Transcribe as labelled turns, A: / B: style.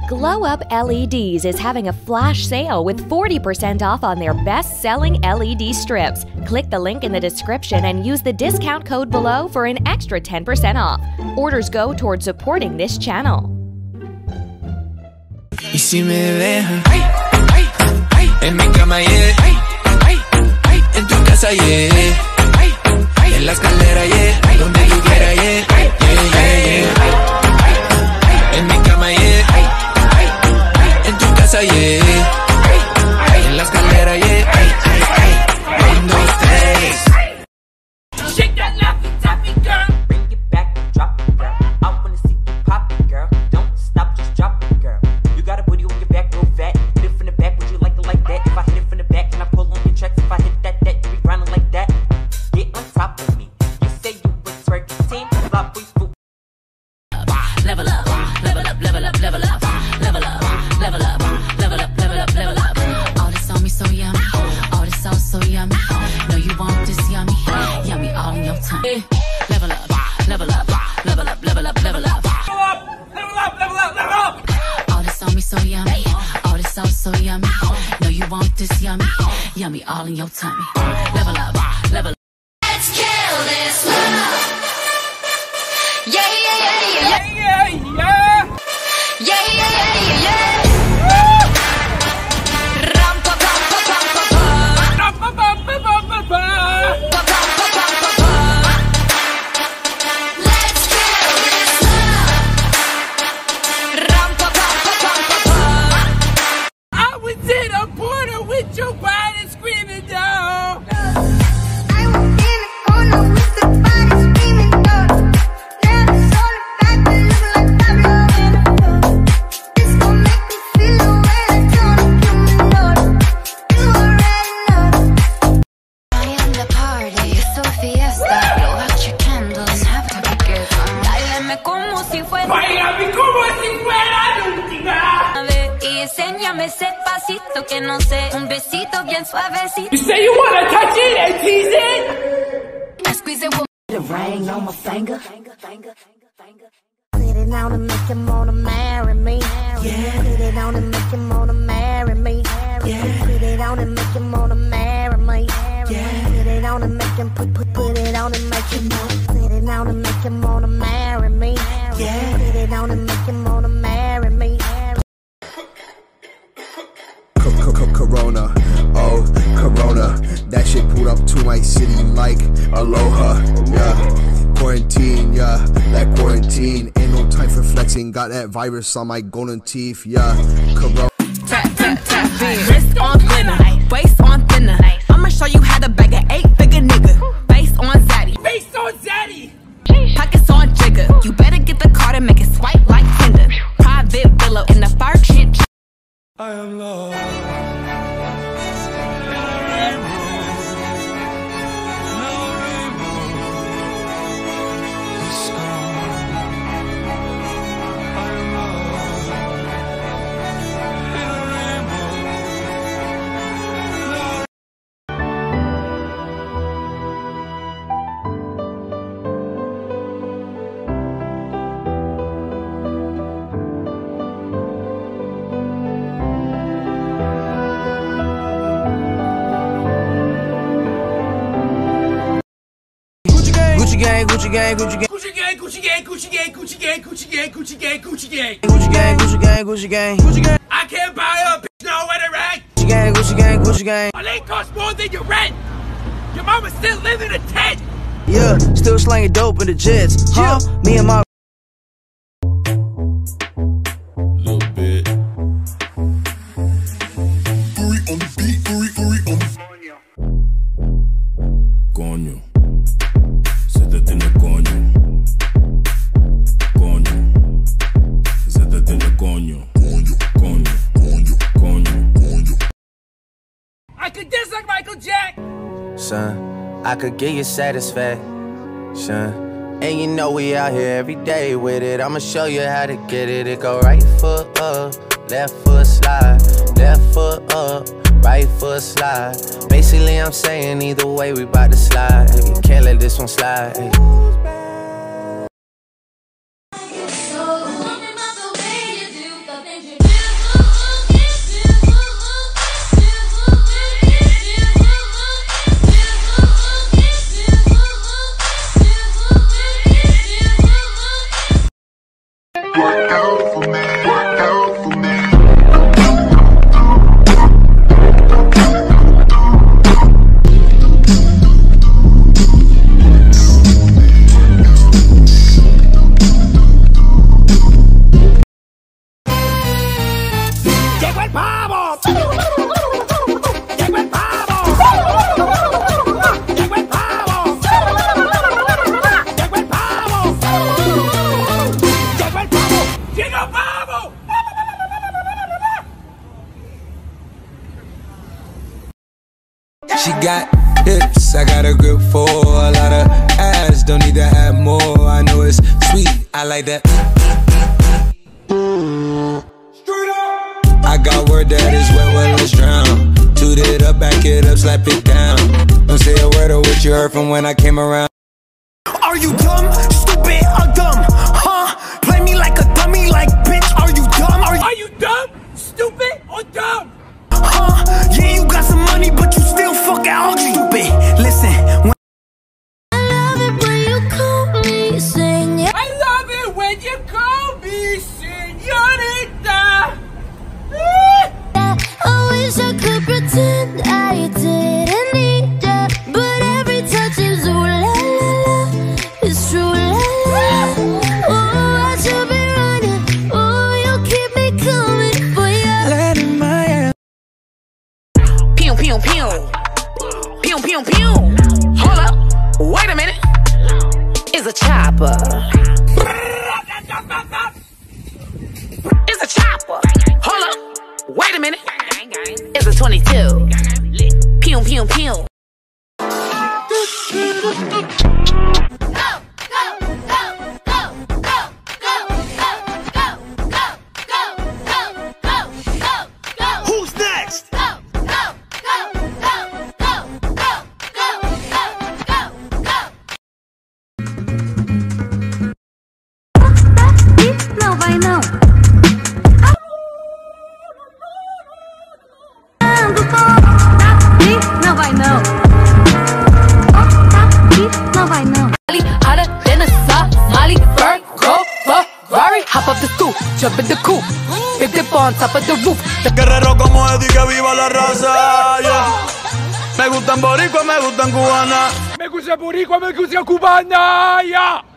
A: Glow Up LEDs is having a flash sale with 40% off on their best-selling LED strips. Click the link in the description and use the discount code below for an extra 10% off. Orders go towards supporting this channel.
B: Y si me dejan en mi cama, yeah, en tu casa, yeah, en la escalera, yeah, donde tú quieras, yeah, en mi cama, yeah, en tu casa, yeah, en la escalera, yeah, 1, 2, 3.
C: Shake that laffy taffy, girl. Bring it back, drop it, girl. I wanna see you pop it, girl. Don't stop, just drop it, girl. You got a booty on your back, real fat. Hit it from the back, would you like it like that? If I hit it from the back, can I pull on your tracks? If I hit that, you be grinding like that. Get on top of me. You say you a twerking team, flop we fool.
D: Level up, level up, level up, level up, level up, level up, level up, level up, level up. All this on me so yummy, all this sauce so yummy. No, you want this yummy, yummy all in your tummy. Level up, level up, level up, level up, level up.
C: Level up, level up, level up.
D: All this on me so yummy, all this sauce so yummy. No, you want this yummy, yummy all in your tummy. Level up, level up.
E: Let's kill this love. Yeah, yeah, yeah, yeah, yeah.
C: Yeah, yeah.
E: Yeah, yeah, yeah, yeah, yeah. Ram pa pa pa pa pa pa.
C: Ba, ba, ba, ba, ba, ba, ba.
E: Pa pa pa pa pa pa. Let's kill this love. Ram pa pa pa pa pa pa.
C: I was in a border with Joe Biden screaming down.
F: I was in the corner with the body screaming down. Now it's all back and looking like Pablo in a phone. This gon' make me feel the way I don't kill me, Lord. You already know. I am the party, it's a fiesta. Blow out your candles and have to be good. Dáleme como si fuera
C: Báilame como si fuera la última.
F: una vez y enséñame ese pasito que no sé, un besito bien suavecito.
C: You say you wanna touch it and tease it?
F: I squeeze it with
D: The ring on my finger.
F: Put it on and make him wanna marry me. Yeah. Put it on and make him wanna marry me. Yeah. Put it on and make him wanna marry me. Yeah. Put it on and make him put it on and make him put it on and make him wanna marry me. Yeah. Put it on and make him wanna marry me.
G: Corona, oh Corona, that shit pulled up to my city like aloha, yeah. Quarantine, yeah, that quarantine ain't no time for flexing. Got that virus on my golden teeth, yeah. Corona.
H: Tap, tap, tap, wrist on thinner, waist on thinner. I'ma show you how to bag an 8-figure nigga. Face on zaddy,
C: Based on Zaddy.
H: pockets on jigger. You better get the card and make it swipe like Tinder. Private villa in the fire shit.
B: I am lost. Gucci gang, Gucci gang, Gucci gang,
C: Gucci gang, Gucci gang, Gucci gang, Gucci gang, Gucci gang, Gucci gang, Gucci gang.
B: Gucci gang, Gucci gang, Gucci gang, Gucci gang,
C: I can't buy a bitch nowhere to rent.
B: Gucci gang, Gucci gang, Gucci gang.
C: My lane costs more than your rent. Your mama still living in a tent.
B: Yeah, still slanging dope in the jets, huh? Me and my little bit. Uri on the beat, Uri on the coño. Se te tiene coño. Coño. Se te tiene coño. Coño, coño, coño, coño.
C: I could dance like Michael Jack.
I: Son, I could give you satisfaction. And you know we out here every day with it. I'ma show you how to get it. It go right foot up, left foot slide, left foot up, right foot slide. Basically I'm saying either way we bout to slide. You can't let this one slide.
E: So, something about the way you do the things you
J: for me, girl for me.
K: ¡Llegó el pavo! ¡Llegó el pavo! ¡Llegó el pavo! ¡Llegó el pavo! ¡Llegó el pavo! ¡Llegó el pavo!
B: She got hips, I got a grip for a lot of ass, don't need to have more. I know it's sweet, I like that. I got word that is wet, well let's drown. Toot it up, back it up, slap it down. Don't say a word of what you heard from when I came around.
K: Are you dumb, stupid, or dumb? Huh? Play me like a dummy, like bitch. Are you dumb? Are you dumb, stupid, or dumb? Huh? Yeah, you got some money, but you still fucking ugly. Stupid. Listen. When
F: I love it when you call me, sing.
K: I love it when you call me señorita.
F: I wish I could pretend I didn't need ya, but every touch is ooh la la la, it's true la la. Oh, I should be running. Oh, you keep me coming for ya.
B: Letting my ass.
H: Pew, pew, pew. Pew, pew, pew. Hold up. Wait a minute. It's a chopper. It's a chopper. Hold up. Wait a minute. It's a 22. Pew, pew, pew.
K: who's next?
F: Não vai não. Não vai não. Não vai não.
H: Hotter than a Somali Ferrari. Hop up the stoop, jump in the coupe. Big dip on top of the roof.
L: Guerrero como Eddie, que viva la raza, yeah. Me gustan boricua, me gustan cubana.
K: Me gusta boricua, me gusta cubana, ya.